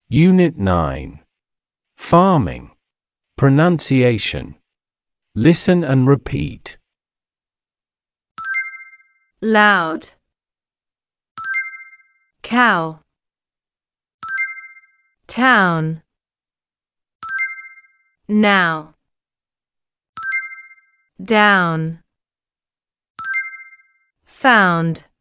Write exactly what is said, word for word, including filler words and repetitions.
Unit nine. Farming. Pronunciation. Listen and repeat. Loud. Cow. Town. Now. Down. Found.